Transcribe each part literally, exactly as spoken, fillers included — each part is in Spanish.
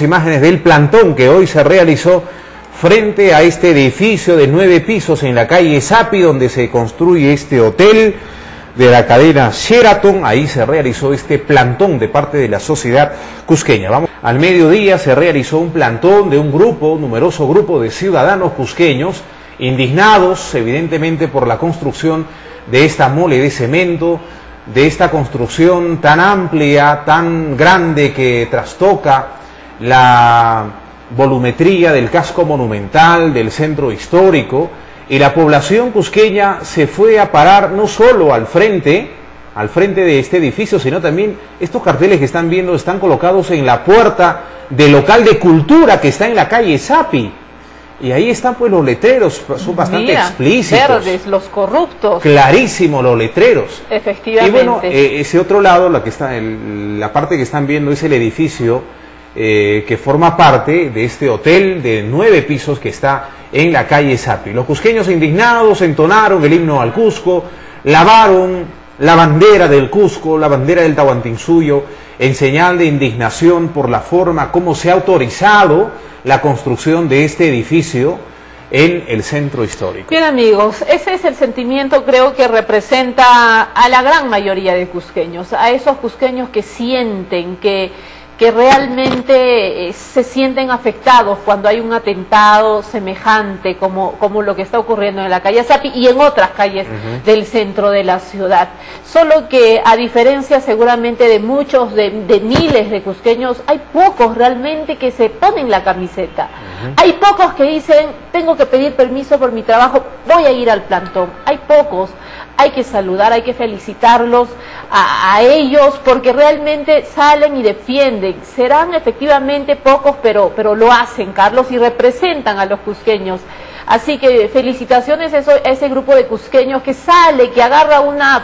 Imágenes del plantón que hoy se realizó frente a este edificio de nueve pisos en la calle Sapi, donde se construye este hotel de la cadena Sheraton. Ahí se realizó este plantón de parte de la sociedad cusqueña. Vamos. Al mediodía se realizó un plantón de un grupo, un numeroso grupo de ciudadanos cusqueños, indignados evidentemente por la construcción de esta mole de cemento, de esta construcción tan amplia, tan grande, que trastoca la volumetría del casco monumental, del centro histórico, y la población cusqueña se fue a parar no solo al frente, al frente de este edificio, sino también estos carteles que están viendo están colocados en la puerta del local de cultura que está en la calle Sapi. Y ahí están pues los letreros, son bastante Mira, explícitos. Verdes, los corruptos. Clarísimo los letreros. Efectivamente. Y bueno, eh, ese otro lado, la, que está, el, la parte que están viendo es el edificio eh, que forma parte de este hotel de nueve pisos que está en la calle Sapi. Los cusqueños indignados entonaron el himno al Cusco, lavaron la bandera del Cusco, la bandera del Tahuantinsuyo, en señal de indignación por la forma como se ha autorizado la construcción de este edificio en el centro histórico. Bien, amigos, ese es el sentimiento, creo, que representa a la gran mayoría de cusqueños, a esos cusqueños que sienten, que, que realmente eh, se sienten afectados cuando hay un atentado semejante como, como lo que está ocurriendo en la calle Sapi y en otras calles uh-huh. del centro de la ciudad. Solo que, a diferencia seguramente de muchos, de, de miles de cusqueños, hay pocos realmente que se ponen la camiseta. Uh-huh. Hay pocos que dicen, tengo que pedir permiso por mi trabajo, voy a ir al plantón. Hay pocos. Hay que saludar, hay que felicitarlos a, a ellos, porque realmente salen y defienden. Serán efectivamente pocos, pero, pero lo hacen, Carlos, y representan a los cusqueños. Así que felicitaciones a, eso, a ese grupo de cusqueños que sale, que agarra una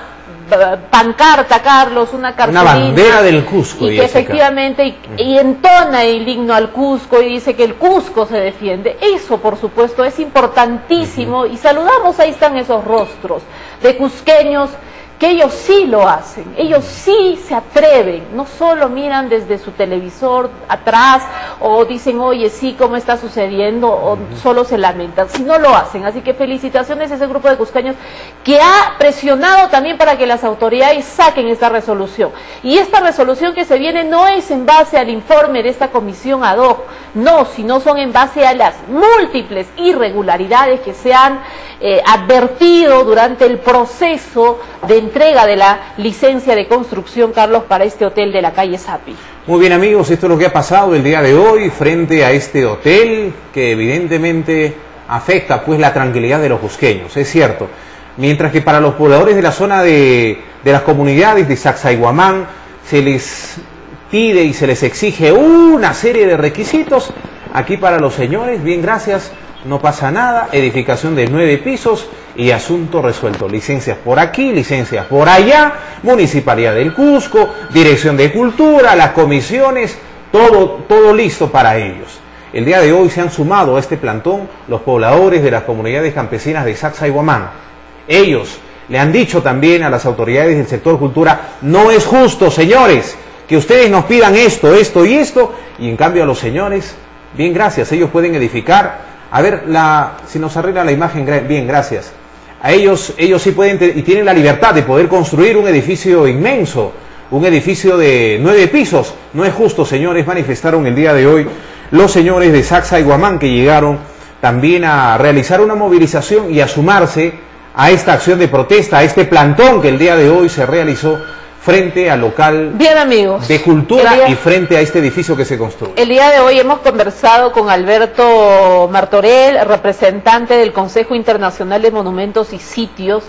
pancarta, Carlos, una cartulina, una bandera del Cusco, y que efectivamente y, y entona el himno al Cusco y dice que el Cusco se defiende. Eso, por supuesto, es importantísimo. Uh-huh. Y saludamos, ahí están esos rostros de cusqueños que ellos sí lo hacen, ellos sí se atreven, no solo miran desde su televisor atrás o dicen, oye, sí, ¿cómo está sucediendo? O uh-huh. solo se lamentan, sino lo hacen. Así que felicitaciones a ese grupo de cusqueños que ha presionado también para que las autoridades saquen esta resolución. Y esta resolución que se viene no es en base al informe de esta comisión ad hoc, no, sino son en base a las múltiples irregularidades que se han eh, advertido durante el proceso de entrega de la licencia de construcción, Carlos, para este hotel de la calle Sapi. Muy bien, amigos, esto es lo que ha pasado el día de hoy frente a este hotel que evidentemente afecta pues la tranquilidad de los cusqueños, es cierto. Mientras que para los pobladores de la zona de, de las comunidades de Sacsayhuamán se les pide y se les exige una serie de requisitos, aquí para los señores, bien, gracias, no pasa nada, edificación de nueve pisos y asunto resuelto. Licencias por aquí, licencias por allá, Municipalidad del Cusco, Dirección de Cultura, las comisiones, todo, todo listo para ellos. El día de hoy se han sumado a este plantón los pobladores de las comunidades campesinas de Sacsayhuamán. Ellos le han dicho también a las autoridades del sector cultura, no es justo, señores, que ustedes nos pidan esto, esto y esto, y en cambio a los señores, bien, gracias, ellos pueden edificar. A ver, la, si nos arregla la imagen, bien, gracias. A ellos, ellos sí pueden y tienen la libertad de poder construir un edificio inmenso, un edificio de nueve pisos. No es justo, señores, manifestaron el día de hoy los señores de Sacsayhuamán, que llegaron también a realizar una movilización y a sumarse a esta acción de protesta, a este plantón que el día de hoy se realizó frente al local Bien, amigos, de cultura día, y frente a este edificio que se construye. El día de hoy hemos conversado con Alberto Martorell, representante del Consejo Internacional de Monumentos y Sitios,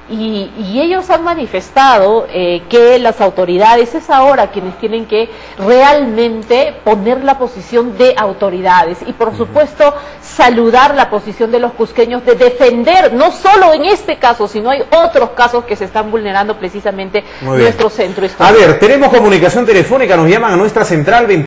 y, y ellos han manifestado eh, que las autoridades es ahora quienes tienen que realmente poner la posición de autoridades y por supuesto saludar la posición de los cusqueños de defender, no solo en este caso, sino hay otros casos que se están vulnerando precisamente nuestro centro histórico. A ver, tenemos comunicación telefónica, nos llaman a nuestra central